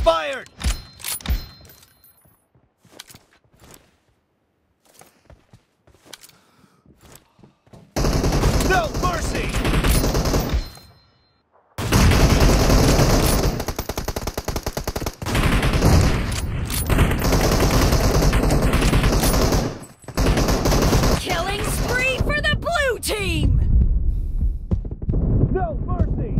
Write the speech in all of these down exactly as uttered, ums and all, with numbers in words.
expired! No mercy! Killing spree for the blue team! No mercy!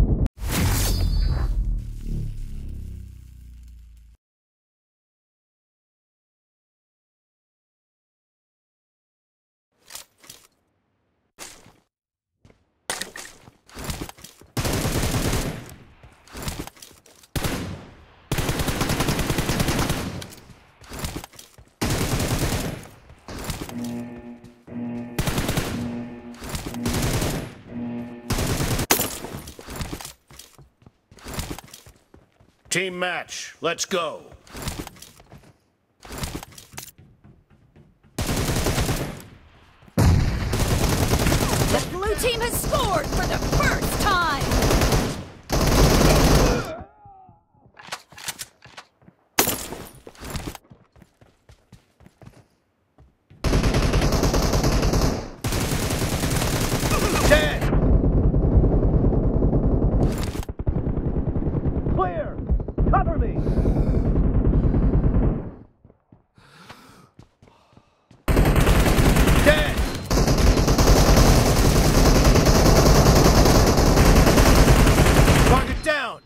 Team match, let's go. The blue team has scored for the first time! Dead! Clear! Cover me! Dead! Target down!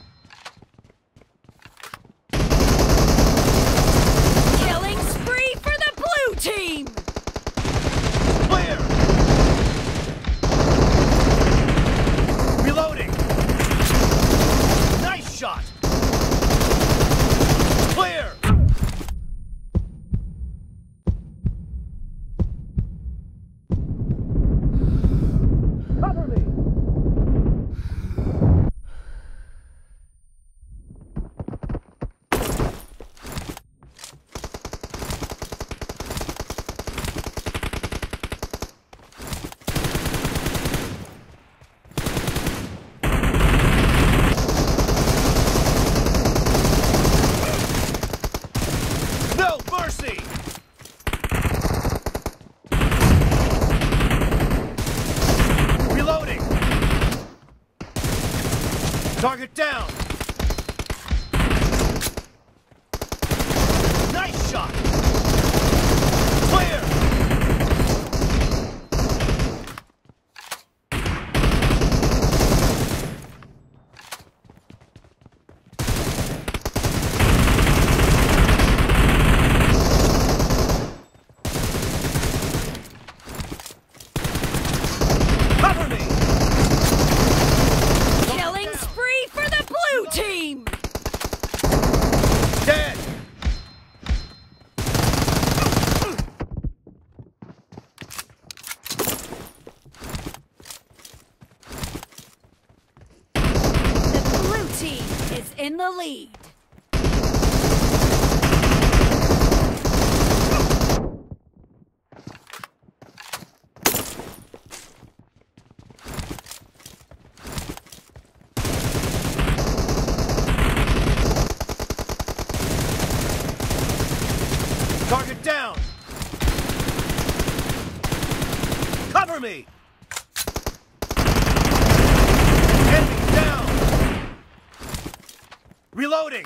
Killing spree for the blue team! Clear! Reloading! Nice shot! Clear! Cover me! No mercy! Reloading! Target down! Nice shot! Clear! Cover me! Killing spree for the blue team! Dead! The blue team is in the lead. Target down! Cover me! Enemy down! Reloading!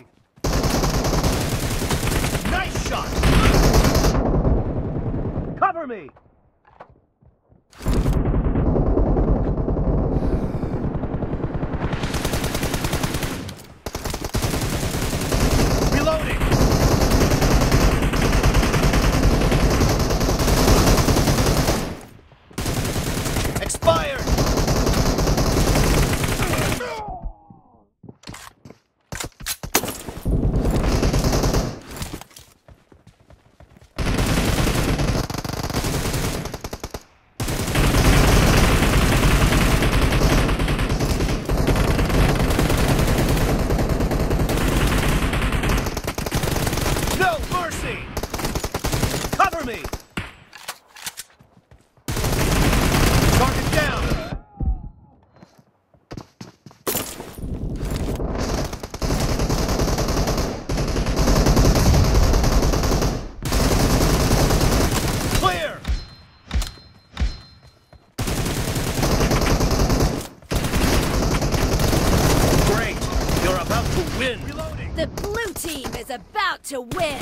win. Reloading. The blue team is about to win.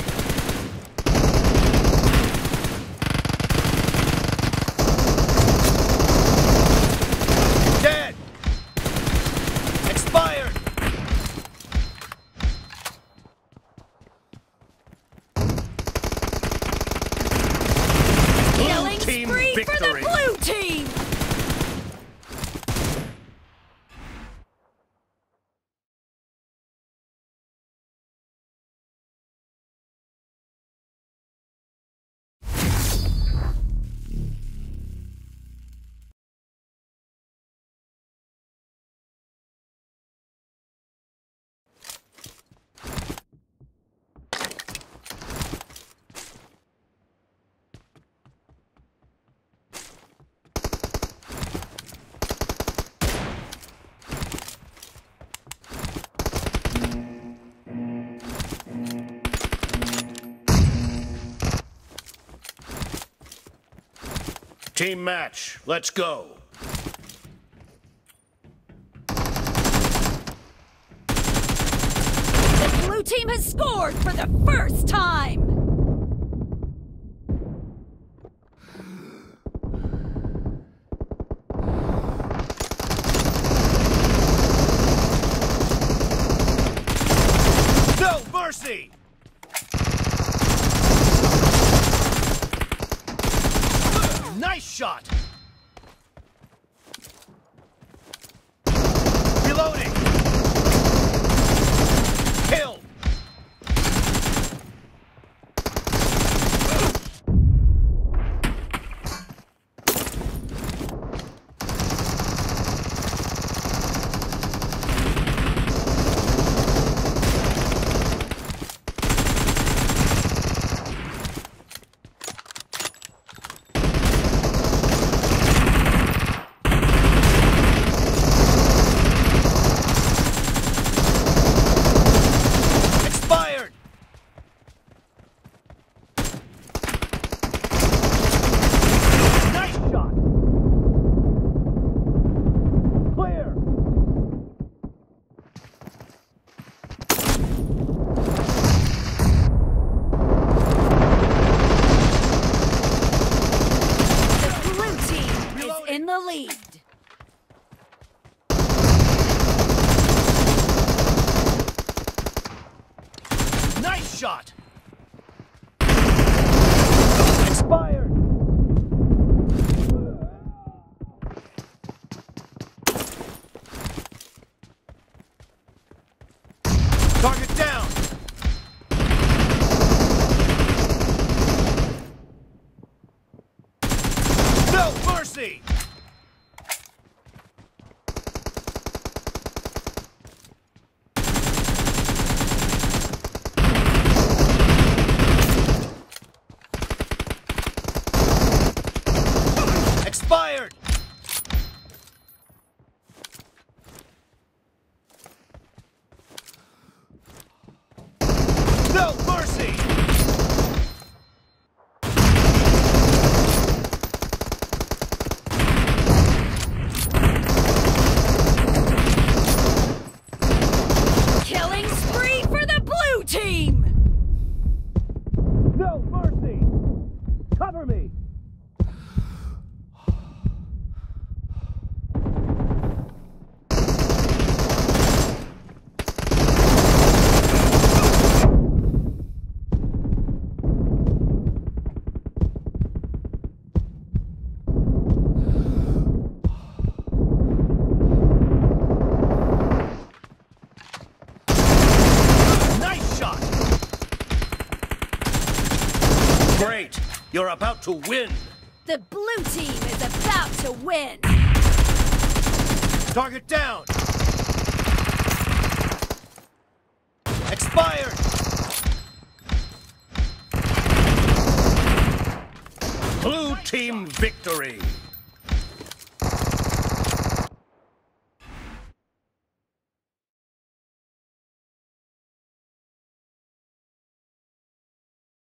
Dead. Expired. Killing team spree for the victory. blue team. Team match. Let's go. The blue team has scored for the first time. No mercy. Nice shot! Reloading! Kill! In the lead. Nice shot! Expired! Target down! No mercy! Expired! No mercy! Killing spree for the blue team! No mercy! Cover me! Great! You're about to win! The blue team is about to win! Target down! Expired! Blue team victory!